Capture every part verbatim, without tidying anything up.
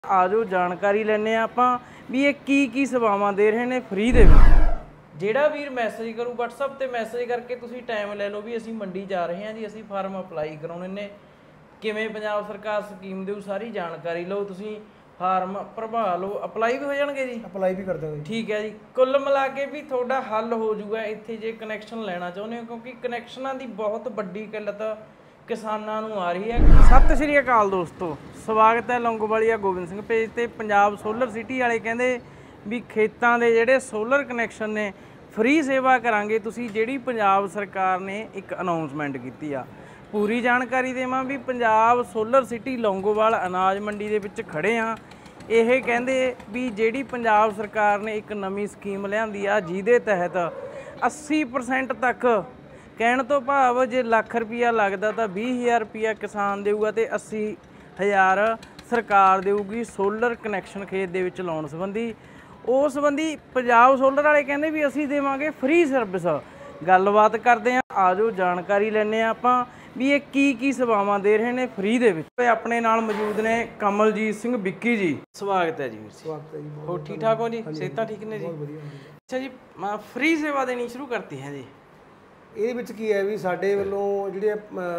आजो जानकारी लैने आपां भी ये की की सेवावां दे रहे ने फ्री दे विच। ਜਿਹੜਾ ਵੀਰ ਮੈਸੇਜ ਕਰੂ WhatsApp ਤੇ ਮੈਸੇਜ ਕਰਕੇ ਤੁਸੀਂ ਟਾਈਮ ਲੈ ਲਓ ਵੀ ਅਸੀਂ ਮੰਡੀ ਜਾ ਰਹੇ ਹਾਂ ਜੀ, ਅਸੀਂ ਫਾਰਮ ਅਪਲਾਈ ਕਰਾਉਣੇ ਨੇ, ਕਿਵੇਂ ਪੰਜਾਬ ਸਰਕਾਰ ਸਕੀਮ ਦੇਊ ਸਾਰੀ ਜਾਣਕਾਰੀ ਲਓ, ਤੁਸੀਂ ਫਾਰਮ ਭਰਵਾ ਲਓ, ਅਪਲਾਈ ਵੀ ਹੋ ਜਾਣਗੇ ਜੀ, ਅਪਲਾਈ ਵੀ ਕਰ ਦਾਂਗੇ। ਠੀਕ ਹੈ ਜੀ। ਕੁੱਲ ਮਿਲਾ ਕੇ ਵੀ ਤੁਹਾਡਾ ਹੱਲ ਹੋ ਜਾਊਗਾ ਇੱਥੇ ਜੇ ਕਨੈਕਸ਼ਨ ਲੈਣਾ ਚਾਹੁੰਦੇ ਹੋ, ਕਿਉਂਕਿ ਕਨੈਕਸ਼ਨਾਂ ਦੀ ਬਹੁਤ ਵੱਡੀ ਕਿੱਲਤ ਕਿਸਾਨਾਂ ਨੂੰ ਆ ਰਹੀ ਹੈ। ਸਤਿ ਸ਼੍ਰੀ ਅਕਾਲ ਦੋਸਤੋ, ਸਵਾਗਤ ਹੈ ਲੌਂਗੋਵਾਲੀਆ ਗੋਬਿੰਦ ਸਿੰਘ ਪੇਜ ਤੇ। ਪੰਜਾਬ ਸੋਲਰ ਸਿਟੀ ਵਾਲੇ ਕਹਿੰਦੇ ਵੀ ਖੇਤਾਂ ਦੇ ਜਿਹੜੇ ਸੋਲਰ ਕਨੈਕਸ਼ਨ ਨੇ ਫ੍ਰੀ ਸੇਵਾ ਕਰਾਂਗੇ ਤੁਸੀਂ, ਜਿਹੜੀ ਪੰਜਾਬ ਸਰਕਾਰ ਨੇ ਇੱਕ ਅਨਾਉਂਸਮੈਂਟ ਕੀਤੀ ਆ। ਪੂਰੀ ਜਾਣਕਾਰੀ ਦੇਵਾਂ ਵੀ ਪੰਜਾਬ ਸੋਲਰ ਸਿਟੀ ਲੌਂਗੋਵਾਲ ਅਨਾਜ ਮੰਡੀ ਦੇ ਵਿੱਚ ਖੜੇ ਆ। ਇਹ ਕਹਿੰਦੇ ਵੀ ਜਿਹੜੀ ਪੰਜਾਬ ਸਰਕਾਰ ਨੇ ਇੱਕ ਨਵੀਂ ਸਕੀਮ ਲਿਆਂਦੀ ਆ ਜਿਹਦੇ ਤਹਿਤ ਅੱਸੀ ਪਰਸੈਂਟ ਤੱਕ, ਕਹਿਣ ਤੋਂ ਭਾਵ ਜੇ ਲੱਖ ਰੁਪਈਆ ਲੱਗਦਾ ਤਾਂ ਵੀਹ ਹਜ਼ਾਰ ਰੁਪਈਆ ਕਿਸਾਨ ਦੇਊਗਾ ਤੇ ਅੱਸੀ ਹਜ਼ਾਰ ਸਰਕਾਰ ਦੇਊਗੀ ਸੋਲਰ ਕਨੈਕਸ਼ਨ ਖੇਤ ਦੇ ਵਿੱਚ ਲਾਉਣ ਸੰਬੰਧੀ। ਉਸ ਸੰਬੰਧੀ ਪੰਜਾਬ ਸੋਲਰ ਵਾਲੇ ਕਹਿੰਦੇ ਵੀ ਅਸੀਂ ਦੇਵਾਂਗੇ ਫ੍ਰੀ ਸਰਵਿਸ। ਗੱਲਬਾਤ ਕਰਦੇ ਹਾਂ, ਆਜੋ ਜਾਣਕਾਰੀ ਲੈਂਦੇ ਹਾਂ ਆਪਾਂ ਵੀ ਇਹ ਕੀ ਕੀ ਸੇਵਾਵਾਂ ਦੇ ਰਹੇ ਨੇ ਫ੍ਰੀ ਦੇ ਵਿੱਚ। ਆਪਣੇ ਨਾਲ ਮੌਜੂਦ ਨੇ ਕਮਲਜੀਤ ਸਿੰਘ ਵਿੱਕੀ ਜੀ, ਸਵਾਗਤ ਹੈ ਜੀ। ਸਵਾਗਤ ਹੈ ਜੀ। ਹੋ ਠੀਕ ਠਾਕ ਹੋ ਜੀ? ਸਿਹਤਾਂ ਠੀਕ ਨੇ ਜੀ? ਅੱਛਾ ਜੀ, ਫ੍ਰੀ ਸੇਵਾ ਦੇਣੀ ਸ਼ੁਰੂ ਕਰਤੀ ਹੈ ਜੀ। ਇਹਦੇ ਵਿੱਚ ਕੀ ਹੈ ਵੀ ਸਾਡੇ ਵੱਲੋਂ ਜਿਹੜੇ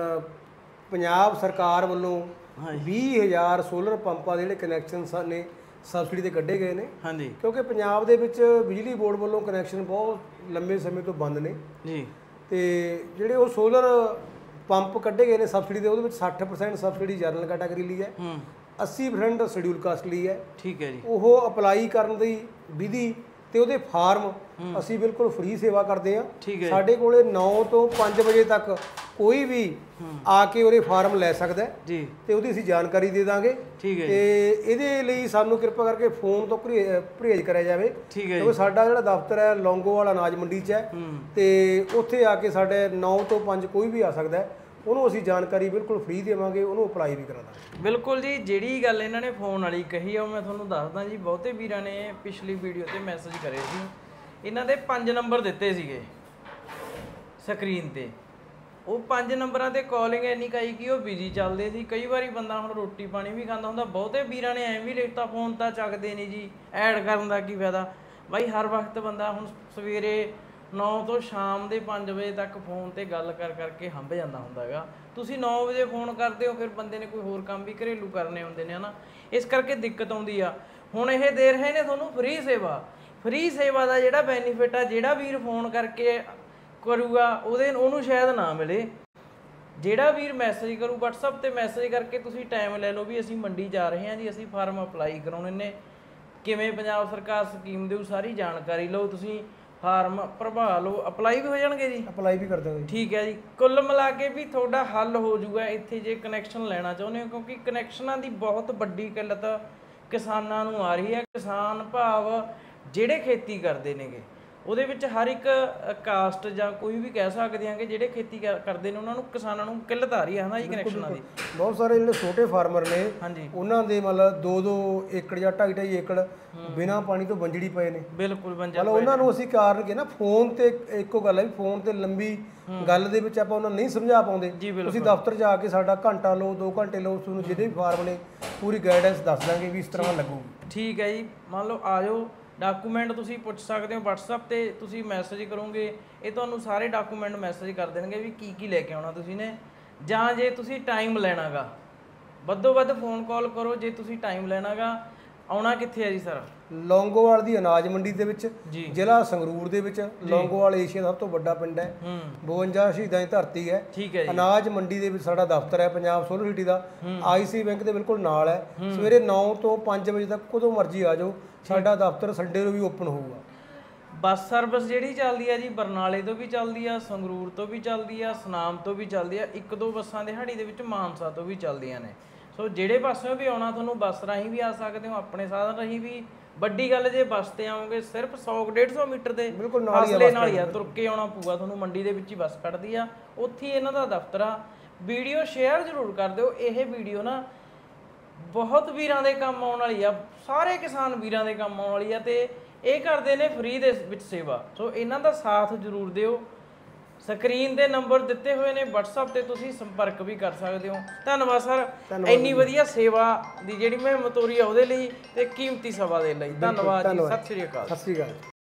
ਪੰਜਾਬ ਸਰਕਾਰ ਵੱਲੋਂ ਵੀਹ ਹਜ਼ਾਰ ਸੋਲਰ ਪੰਪਾਂ ਦੇ ਜਿਹੜੇ ਕਨੈਕਸ਼ਨ ਨੇ ਸਬਸਿਡੀ ਤੇ ਕੱਢੇ ਗਏ ਨੇ। ਹਾਂਜੀ, ਕਿਉਂਕਿ ਪੰਜਾਬ ਦੇ ਵਿੱਚ ਬਿਜਲੀ ਬੋਰਡ ਵੱਲੋਂ ਕਨੈਕਸ਼ਨ ਬਹੁਤ ਲੰਬੇ ਸਮੇਂ ਤੋਂ ਬੰਦ ਨੇ ਜੀ, ਤੇ ਜਿਹੜੇ ਉਹ ਸੋਲਰ ਪੰਪ ਕੱਢੇ ਗਏ ਨੇ ਸਬਸਿਡੀ ਦੇ, ਉਹਦੇ ਵਿੱਚ ਸੱਠ ਪਰਸੈਂਟ ਸਬਸਿਡੀ ਜਨਰਲ ਕੈਟਾਗਰੀ ਲਈ ਹੈ, ਅੱਸੀ ਪਰਸੈਂਟ ਸ਼ਡਿਊਲ ਕਾਸਟ ਲਈ ਹੈ। ਠੀਕ ਹੈ ਜੀ। ਉਹ ਅਪਲਾਈ ਕਰਨ ਦੀ ਵਿਧੀ ਤੇ ਉਹਦੇ ਫਾਰਮ ਅਸੀਂ ਬਿਲਕੁਲ ਫ੍ਰੀ ਸੇਵਾ ਕਰਦੇ ਹਾਂ। ਸਾਡੇ ਕੋਲੇ ਨੌ ਤੋਂ ਪੰਜ ਵਜੇ ਤੱਕ ਕੋਈ ਵੀ ਆ ਕੇ ਉਹਦੇ ਫਾਰਮ ਲੈ ਸਕਦਾ ਜੀ, ਤੇ ਉਹਦੀ ਅਸੀਂ ਜਾਣਕਾਰੀ ਦੇ ਦਾਂਗੇ। ਤੇ ਇਹਦੇ ਲਈ ਸਾਨੂੰ ਕਿਰਪਾ ਕਰਕੇ ਫੋਨ ਤੋਂ ਪਰਹੇਜ਼ ਕਰਿਆ ਜਾਵੇ, ਕਿਉਂਕਿ ਸਾਡਾ ਜਿਹੜਾ ਦਫ਼ਤਰ ਹੈ ਲੌਂਗੋਵਾਲ ਅਨਾਜ ਮੰਡੀ 'ਚ ਹੈ, ਤੇ ਉੱਥੇ ਆ ਕੇ ਸਾਡੇ ਨੌ ਤੋਂ ਪੰਜ ਕੋਈ ਵੀ ਆ ਸਕਦਾ, ਉਹਨੂੰ ਅਸੀਂ ਜਾਣਕਾਰੀ ਬਿਲਕੁਲ ਫ੍ਰੀ ਦੇਵਾਂਗੇ, ਉਹਨੂੰ ਅਪਲਾਈ ਵੀ ਕਰਾ ਦਾਂਗੇ। ਬਿਲਕੁਲ ਜੀ। ਜਿਹੜੀ ਗੱਲ ਇਹਨਾਂ ਨੇ ਫੋਨ ਵਾਲੀ ਕਹੀ ਆ ਉਹ ਮੈਂ ਤੁਹਾਨੂੰ ਦੱਸਦਾ ਜੀ। ਬਹੁਤੇ ਵੀਰਾਂ ਨੇ ਪਿਛਲੀ ਵੀਡੀਓ ਤੇ ਮੈਸੇਜ ਕਰੇ ਸੀ, ਇਹਨਾਂ ਦੇ ਪੰਜ ਨੰਬਰ ਦਿੱਤੇ ਸੀਗੇ ਸਕਰੀਨ ਤੇ। ਉਹ ਪੰਜ ਨੰਬਰਾਂ ਤੇ ਕਾਲਿੰਗ ਇੰਨੀ ਕਾਈ ਕਿ ਉਹ ਬਿਜੀ ਚੱਲਦੇ ਸੀ। ਕਈ ਵਾਰੀ ਬੰਦਾ ਹੁਣ ਰੋਟੀ ਪਾਣੀ ਵੀ ਖਾਂਦਾ ਹੁੰਦਾ, ਬਹੁਤੇ ਵੀਰਾਂ ਨੇ ਐਂ ਵੀ ਲਿਖਤਾ ਫੋਨ ਤਾਂ ਚੱਕਦੇ ਨਹੀਂ ਜੀ, ਐਡ ਕਰਨ ਦਾ ਕੀ ਫਾਇਦਾ ਬਾਈ। ਹਰ ਵਕਤ ਬੰਦਾ ਹੁਣ ਸਵੇਰੇ ਨੌ ਤੋਂ ਸ਼ਾਮ ਦੇ ਪੰਜ ਵਜੇ ਤੱਕ ਫੋਨ ਤੇ ਗੱਲ ਕਰ ਕਰਕੇ ਹੰਭ ਜਾਂਦਾ ਹੁੰਦਾ ਹੈਗਾ। ਤੁਸੀਂ ਨੌ ਵਜੇ ਫੋਨ ਕਰਦੇ ਹੋ, ਫਿਰ ਬੰਦੇ ਨੇ ਕੋਈ ਹੋਰ ਕੰਮ ਵੀ ਘਰੇਲੂ ਕਰਨੇ ਹੁੰਦੇ ਨੇ ਹਨਾ, ਇਸ ਕਰਕੇ ਦਿੱਕਤ ਆਉਂਦੀ ਆ। ਹੁਣ ਇਹ ਦੇ ਰਹੇ ਨੇ ਤੁਹਾਨੂੰ ਫ੍ਰੀ ਸੇਵਾ। ਫ੍ਰੀ ਸੇਵਾ ਦਾ ਜਿਹੜਾ ਬੈਨੀਫਿਟ ਆ, ਜਿਹੜਾ ਵੀਰ ਫੋਨ ਕਰਕੇ ਕਰੂਗਾ ਉਹਦੇ ਉਹਨੂੰ ਸ਼ਾਇਦ ਨਾ ਮਿਲੇ। ਜਿਹੜਾ ਵੀਰ ਮੈਸੇਜ ਕਰੂ WhatsApp ਤੇ ਮੈਸੇਜ ਕਰਕੇ ਤੁਸੀਂ ਟਾਈਮ ਲੈ ਲਓ ਵੀ ਅਸੀਂ ਮੰਡੀ ਜਾ ਰਹੇ ਹਾਂ ਜੀ, ਅਸੀਂ ਫਾਰਮ ਅਪਲਾਈ ਕਰਾਉਣੇ ਨੇ, ਕਿਵੇਂ ਪੰਜਾਬ ਸਰਕਾਰ ਸਕੀਮ ਦੇਊ ਸਾਰੀ ਜਾਣਕਾਰੀ ਲਓ, ਤੁਸੀਂ ਫਾਰਮ ਭਰਵਾ ਲਓ, ਅਪਲਾਈ ਵੀ ਹੋ ਜਾਣਗੇ ਜੀ, ਅਪਲਾਈ ਵੀ ਕਰ ਦਾਂਗੇ। ਠੀਕ ਹੈ ਜੀ। ਕੁੱਲ ਮਿਲਾ ਕੇ ਵੀ ਤੁਹਾਡਾ ਹੱਲ ਹੋ ਜਾਊਗਾ ਇੱਥੇ ਜੇ ਕਨੈਕਸ਼ਨ ਲੈਣਾ ਚਾਹੁੰਦੇ ਹੋ, ਕਿਉਂਕਿ ਕਨੈਕਸ਼ਨਾਂ ਦੀ ਬਹੁਤ ਵੱਡੀ ਕਿੱਲਤ ਕਿਸਾਨਾਂ ਨੂੰ ਆ ਰਹੀ ਹੈ। ਕਿਸਾਨ ਭਾਵ ਜਿਹੜੇ ਖੇਤੀ ਕਰਦੇ ਨੇਗੇ, ਉਹਦੇ ਵਿੱਚ ਹਰ ਇੱਕ ਕਾਸਟ ਜਾਂ ਕੋਈ ਵੀ ਕਹਿ ਸਕਦੇ ਹਾਂ ਕਿ ਜਿਹੜੇ ਖੇਤੀ ਕਰਦੇ ਨੇ ਉਹਨਾਂ ਨੂੰ, ਕਿਸਾਨਾਂ ਨੂੰ ਕਿੱਲਤ ਆ ਰਹੀ ਹੈ ਨਾ ਜੀ ਕਨੈਕਸ਼ਨਾਂ ਦੀ। ਬਹੁਤ ਸਾਰੇ ਜਿਹੜੇ ਛੋਟੇ ਫਾਰਮਰ ਨੇ, ਹਾਂਜੀ, ਉਹਨਾਂ ਦੇ ਮਤਲਬ ਦੋ ਦੋ ਏਕੜ ਜਾਂ ਢਾਈ ਢਾਈ ਏਕੜ ਬਿਨਾਂ ਪਾਣੀ ਤੋਂ ਬੰਜੜੀ ਪਏ ਨੇ। ਬਿਲਕੁਲ ਬੰਜੜ। ਮਤਲਬ ਉਹਨਾਂ ਨੂੰ ਅਸੀਂ ਕਾਰਨ ਕਿ ਨਾ ਫੋਨ ਤੇ ਇੱਕੋ ਗੱਲ ਹੈ ਵੀ ਫੋਨ ਤੇ ਲੰਬੀ ਗੱਲ ਦੇ ਵਿੱਚ ਆਪਾਂ ਉਹਨਾਂ ਨੂੰ ਨਹੀਂ ਸਮਝਾ ਪਾਉਂਦੇ। ਤੁਸੀਂ ਦਫ਼ਤਰ ਜਾ ਕੇ ਸਾਡਾ ਘੰਟਾ ਲਓ, ਦੋ ਘੰਟੇ ਲਓ, ਤੁਹਾਨੂੰ ਜਿਹੜੇ ਵੀ ਫਾਰਮ ਨੇ ਪੂਰੀ ਗਾਈਡੈਂਸ ਦੱਸ ਦਾਂਗੇ ਵੀ ਇਸ ਤਰ੍ਹਾਂ ਲੱਗੂਗੀ। ਠੀਕ ਹੈ ਜੀ। ਮੰਨ ਲਓ ਆ ਜਾਓ, ਡਾਕੂਮੈਂਟ ਤੁਸੀਂ ਪੁੱਛ ਸਕਦੇ ਹੋ WhatsApp ਤੇ, ਤੁਸੀਂ ਮੈਸੇਜ ਕਰੋਗੇ ਇਹ ਤੁਹਾਨੂੰ ਸਾਰੇ ਡਾਕੂਮੈਂਟ ਮੈਸੇਜ ਕਰ ਦੇਣਗੇ ਵੀ ਕੀ ਕੀ ਲੈ ਕੇ ਆਉਣਾ ਤੁਸੀਂ ਨੇ। ਜਾਂ ਜੇ ਤੁਸੀਂ ਟਾਈਮ ਲੈਣਾਗਾ, ਵੱਧੋ ਵੱਧ ਫੋਨ ਕਾਲ ਕਰੋ। ਜੇ ਤੁਸੀਂ ਟਾਈਮ ਲੈਣਾਗਾ, ਆਉਣਾ ਕਿੱਥੇ ਹੈ ਜੀ ਸਰ? ਲੌਂਗੋਵਾਲ ਦੀ ਅਨਾਜ ਮੰਡੀ ਦੇ ਵਿੱਚ, ਜ਼ਿਲ੍ਹਾ ਸੰਗਰੂਰ ਦੇ ਵਿੱਚ। ਲੌਂਗੋਵਾਲ ਏਸ਼ੀਆ ਦਾ ਸਭ ਤੋਂ ਵੱਡਾ ਪਿੰਡ ਹੈ, ਬਵੰਜਾ ਸ਼ਹੀਦਾਂ ਦੀ ਧਰਤੀ ਹੈ। ਠੀਕ ਹੈ ਜੀ। ਅਨਾਜ ਮੰਡੀ ਦੇ ਵਿੱਚ ਸਾਡਾ ਦਫ਼ਤਰ ਹੈ ਪੰਜਾਬ ਸੋਲਰ ਸਿਟੀ ਦਾ, ਆਈਸੀ ਬੈਂਕ ਦੇ ਬਿਲਕੁਲ ਨਾਲ ਹੈ। ਸਵੇਰੇ ਨੌ ਤੋਂ ਪੰਜ ਵਜੇ ਤੱਕ ਕਦੋਂ ਮਰਜ਼ੀ ਆ ਜਾਓ, ਸਾਡਾ ਦਫ਼ਤਰ ਸੰਡੇ ਨੂੰ ਵੀ ਓਪਨ ਹੋਊਗਾ। ਬੱਸ ਸਰਵਿਸ ਜਿਹੜੀ ਚੱਲਦੀ ਆ ਜੀ, ਬਰਨਾਲੇ ਤੋਂ ਵੀ ਚੱਲਦੀ ਆ, ਸੰਗਰੂਰ ਤੋਂ ਵੀ ਚੱਲਦੀ ਆ, ਸੁਨਾਮ ਤੋਂ ਵੀ ਚੱਲਦੀ ਆ, ਇੱਕ ਦੋ ਬੱਸਾਂ ਦਿਹਾੜੀ ਦੇ ਵਿੱਚ ਮਾਨਸਾ ਤੋਂ ਵੀ ਚੱਲਦੀਆਂ ਨੇ। ਸੋ ਜਿਹੜੇ ਪਾਸਿਓਂ ਵੀ ਆਉਣਾ ਤੁਹਾਨੂੰ ਬੱਸ ਰਾਹੀਂ ਵੀ ਆ ਸਕਦੇ ਹੋ, ਆਪਣੇ ਸਾਧਨ ਰਾਹੀਂ ਵੀ। ਵੱਡੀ ਗੱਲ ਜੇ ਬੱਸ ਤੇ ਆਓਗੇ ਸਿਰਫ ਸੌ ਡੇਢ ਸੌ ਮੀਟਰ ਦੇ ਫਾਸਲੇ ਨਾਲ ਹੀ ਆ, ਤੁਰ ਕੇ ਆਉਣਾ ਪਊਗਾ ਤੁਹਾਨੂੰ। ਮੰਡੀ ਦੇ ਵਿੱਚ ਹੀ ਬੱਸ ਕੱਢਦੀ ਆ, ਉੱਥੇ ਇਹਨਾਂ ਦਾ ਦਫ਼ਤਰ ਆ। ਵੀਡੀਓ ਸ਼ੇਅਰ ਜ਼ਰੂਰ ਕਰ ਦਿਓ। ਇਹ ਵੀਡੀਓ ਨਾ ਬਹੁਤ ਵੀਰਾਂ ਦੇ ਕੰਮ ਆਉਣ ਵਾਲੀ ਆ, ਸਾਰੇ ਕਿਸਾਨ ਵੀਰਾਂ ਦੇ ਕੰਮ ਆਉਣ ਵਾਲੀ ਆ, ਤੇ ਇਹ ਕਰਦੇ ਨੇ ਫ੍ਰੀ ਦੇ ਵਿੱਚ ਸੇਵਾ। ਸੋ ਇਹਨਾਂ ਦਾ ਸਾਥ ਜ਼ਰੂਰ ਦਿਓ। ਸਕਰੀਨ ਦੇ ਨੰਬਰ ਦਿੱਤੇ ਹੋਏ ਨੇ, WhatsApp ਤੇ ਤੁਸੀਂ ਸੰਪਰਕ ਵੀ ਕਰ ਸਕਦੇ ਹੋ। ਧੰਨਵਾਦ ਸਰ, ਇੰਨੀ ਵਧੀਆ ਸੇਵਾ ਦੀ ਜਿਹੜੀ ਮੈਂ ਮਤੋਰੀ ਆ ਉਹਦੇ ਲਈ ਤੇ ਕੀਮਤੀ ਸੇਵਾ ਦੇ ਲਈ। ਧੰਨਵਾਦ ਜੀ, ਸਤਿ ਸ਼੍ਰੀ ਅਕਾਲ। ਸਤਿ ਸ਼੍ਰੀ ਅਕਾਲ।